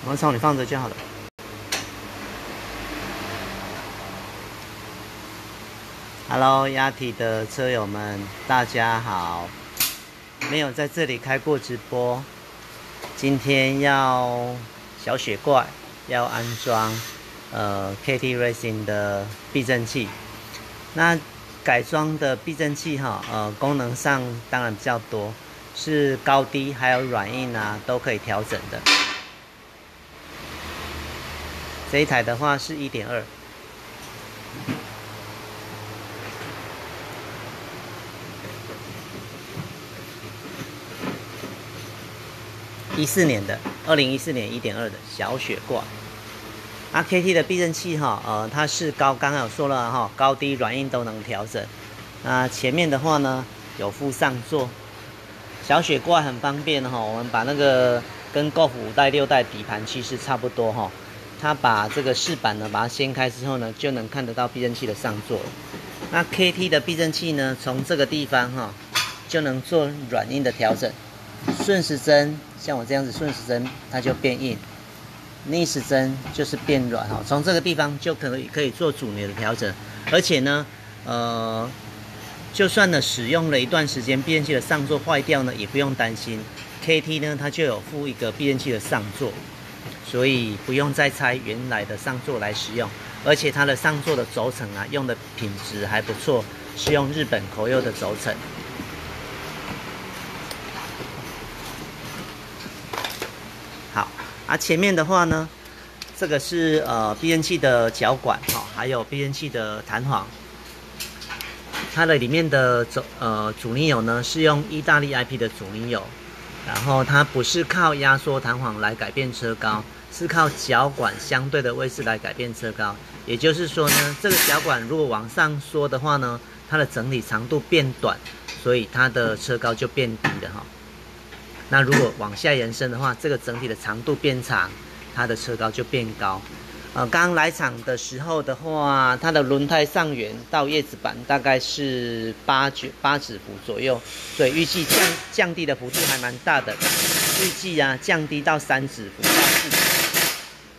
毛草你放着就好了。Hello， 雅体的车友们，大家好。没有在这里开过直播，今天要小雪怪要安装KT Racing 的避震器。那改装的避震器功能上当然比较多，是高低还有软硬啊都可以调整的。这一台的话是 1.2。2014年的1.2的小雪怪。KT 的避震器它是刚刚有说了高低软硬都能调整。那前面的话呢有附上座，小雪怪很方便我们把那个跟 Golf 5代6代底盘其实差不多它把这个饰板呢把它掀开之后呢，就能看得到避震器的上座。那 KT 的避震器呢，从这个地方就能做软硬的调整。顺时针像我这样子顺时针它就变硬，逆时针就是变软从这个地方就可以做阻尼的调整。而且呢就算呢使用了一段时间避震器的上座坏掉呢，也不用担心。KT 呢它就有附一个避震器的上座，所以不用再拆原来的上座来使用。而且它的上座的轴承用的品质还不错，是用日本口柚的轴承。前面的话呢，这个是避震器的脚管还有避震器的弹簧。它的里面的阻尼油呢是用意大利 IP 的阻尼油，然后它不是靠压缩弹簧来改变车高，是靠脚管相对的位置来改变车高。也就是说呢，这个脚管如果往上缩的话呢，它的整体长度变短，所以它的车高就变低了那如果往下延伸的话，这个整体的长度变长，它的车高就变高。刚来厂的时候的话，它的轮胎上缘到叶子板大概是8指幅左右，所以预计降低的幅度还蛮大的。预计降低到3指幅到4指幅。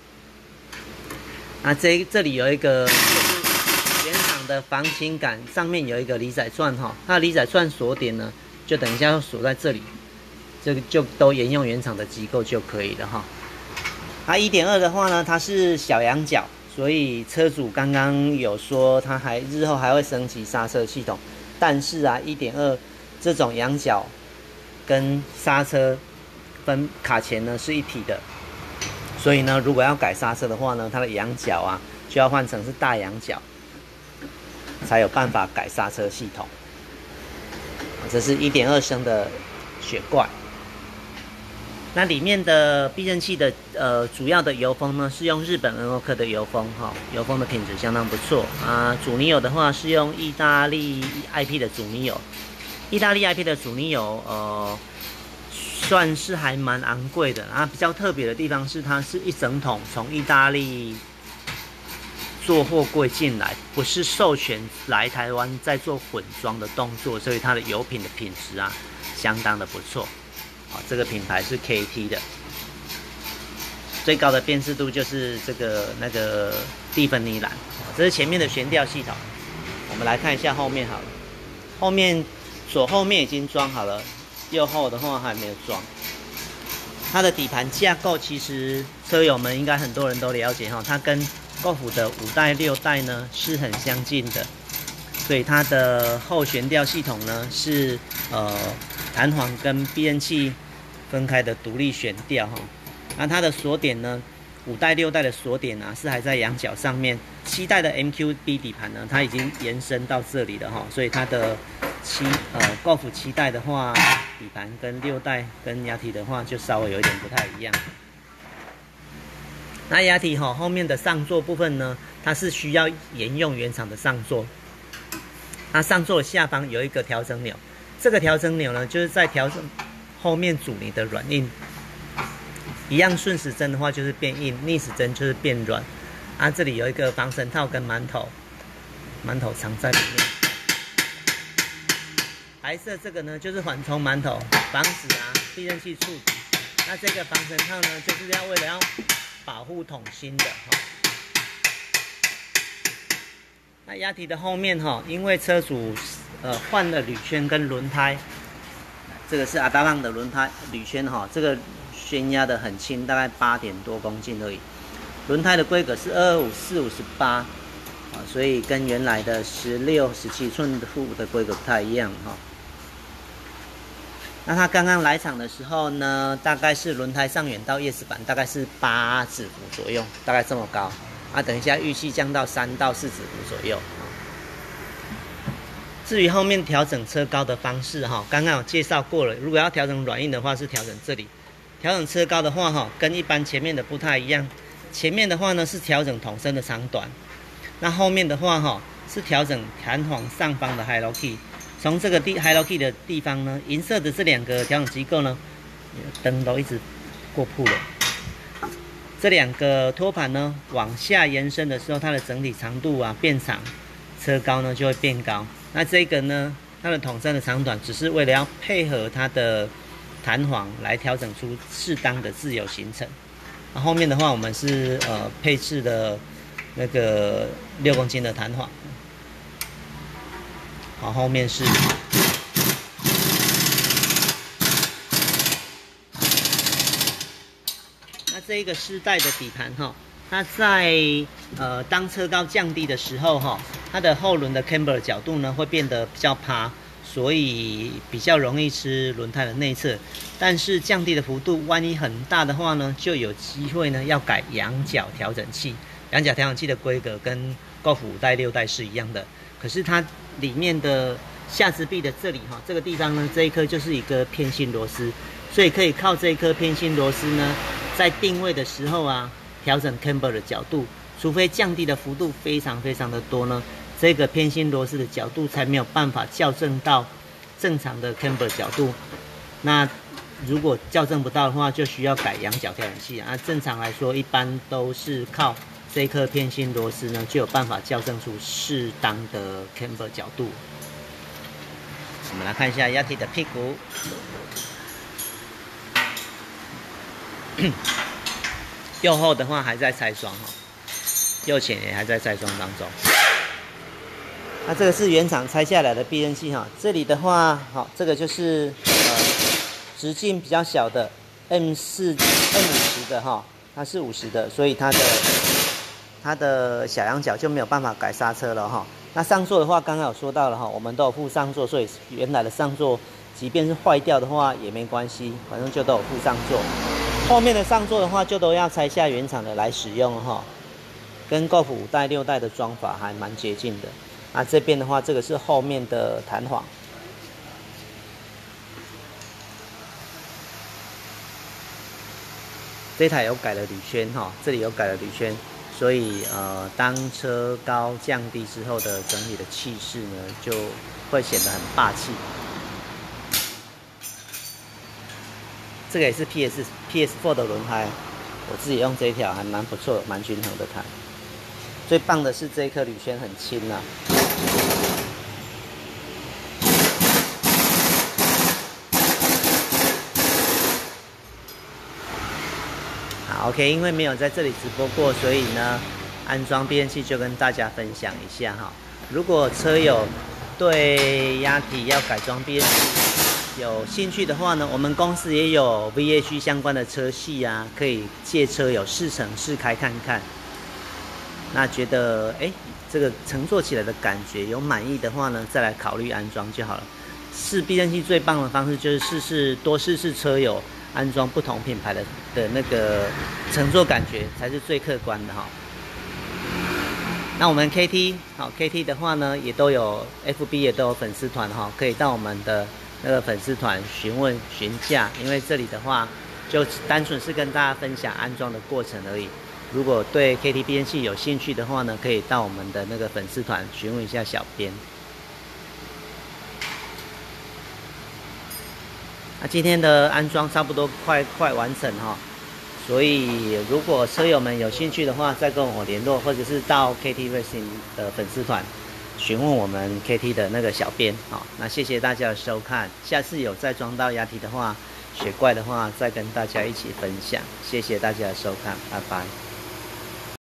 那这里有一个就是原厂的防倾杆，上面有一个离载钻它的离载钻锁点呢，就等一下要锁在这里。这个就都沿用原厂的机构就可以了1.2的话呢，它是小仰角，所以车主刚刚有说他日后还会升级刹车系统，但是1.2这种仰角跟刹车分卡钳呢是一体的，所以呢如果要改刹车的话呢，它的仰角就要换成是大仰角，才有办法改刹车系统。这是1.2升的雪怪。那里面的避震器的主要的油封呢，是用日本恩欧克的油封油封的品质相当不错阻尼油的话是用意大利 IP 的阻尼油，意大利 IP 的阻尼油算是还蛮昂贵的比较特别的地方是它是一整桶从意大利做货柜进来，不是授权来台湾再做混装的动作，所以它的油品的品质相当的不错。这个品牌是 KT 的，最高的辨识度就是那个蒂芬尼蓝。这是前面的悬吊系统，我们来看一下后面好了。后面左后面已经装好了，右后的话还没有装。它的底盘架构其实车友们应该很多人都了解它跟 Golf 的5代6代呢是很相近的，所以它的后悬吊系统呢是弹簧跟避震器分开的独立悬吊那它的锁点呢，5代6代的锁点是还在仰角上面，7代的 MQB 底盘呢，它已经延伸到这里了所以它的Golf 7代的话，底盘跟6代跟雅体的话就稍微有一点不太一样。那雅体后面的上座部分呢，它是需要沿用原厂的上座。那上座的下方有一个调整钮，这个调整钮呢，就是在调整后面阻尼的软硬。一样顺时针的话就是变硬，逆时针就是变软。这里有一个防尘套跟馒头藏在里面。白色这个呢就是缓冲馒头，防止避震器触底那这个防尘套呢，就是为了要保护桶芯的哈。那压体的后面哈，因为车主换了铝圈跟轮胎，这个是阿达浪的轮胎铝圈哈，这个悬压的很轻，大概8点多公斤而已。轮胎的规格是225/458啊，所以跟原来的16、17寸的规格不太一样哈。那它刚刚来厂的时候呢，大概是轮胎上缘到叶子板大概是8指幅左右，大概这么高。啊，等一下预计降到3到4指幅左右。至于后面调整车高的方式哈，刚刚有介绍过了。如果要调整软硬的话，是调整这里；调整车高的话哈，跟一般前面的不太一样。前面的话呢是调整桶身的长短，那后面的话哈是调整弹簧上方的 high low key。从这个high low key 的地方呢，银色的这2个调整机构呢，灯都一直过曝了。这2个托盘呢往下延伸的时候，它的整体长度啊变长，车高呢就会变高。那这个呢，它的桶身的长短只是为了要配合它的弹簧来调整出适当的自由行程。后面的话，我们是配置的那个6公斤的弹簧。好，后面是那这一个世代的底盘哈，它在当车高降低的时候哈，它的后轮的 camber 角度呢会变得比较趴，所以比较容易吃轮胎的内侧。但是降低的幅度万一很大的话呢，就有机会呢要改仰角调整器。仰角调整器的规格跟 Golf 5代、6代是一样的，可是它里面的下支臂的这里哈，这个地方呢，这一颗就是一个偏心螺丝，所以可以靠这一颗偏心螺丝呢，在定位的时候啊，调整 camber 的角度。除非降低的幅度非常的多呢，这个偏心螺丝的角度才没有办法校正到正常的 camber 角度。那如果校正不到的话，就需要改仰角调整器啊。正常来说，一般都是靠这颗偏心螺丝呢，就有办法校正出适当的 camber 角度。我们来看一下压体的屁股，右后的话还在拆装哈，右前也还在拆装当中。那这个是原厂拆下来的避震器哈，这里的话，好，这个就是直径比较小的 M50的哈，它是50的，所以它的小仰角就没有办法改刹车了哈。那上座的话，刚刚有说到了哈，我们都有附上座，所以原来的上座即便是坏掉的话也没关系，反正就都有附上座。后面的上座的话，就都要拆下原厂的来使用哈，跟 Golf 5代、6代的装法还蛮接近的。那这边的话，这个是后面的弹簧。这台有改了铝圈哈，这里有改了铝圈，所以当车高降低之后的整体的气势呢，就会显得很霸气。这个也是 PS4 的轮胎，我自己用这一条还蛮不错，蛮均衡的胎。最棒的是这一颗铝圈很轻啊。好 ，OK， 因为没有在这里直播过，所以呢，安装避震器就跟大家分享一下哈。如果车友对压体要改装避震器有兴趣的话呢，我们公司也有 VH 相关的车系啊，可以借车友试乘试开看看。那觉得这个乘坐起来的感觉有满意的话呢，再来考虑安装就好了。试避震器最棒的方式就是多试试车友安装不同品牌的那个乘坐感觉才是最客观的哈。那我们 KT 的话呢，也都有 FB 也都有粉丝团哈，可以到我们的那个粉丝团询问询价，因为这里的话就单纯是跟大家分享安装的过程而已。如果对 KT 避震器有兴趣的话呢，可以到我们的那个粉丝团询问一下小编。那今天的安装差不多快完成哈，所以如果车友们有兴趣的话，再跟我联络，或者是到 KT Racing 的粉丝团询问我们 KT 的那个小编。好，那谢谢大家的收看，下次有再装到压体的话， 雪怪的话再跟大家一起分享。谢谢大家的收看，拜拜。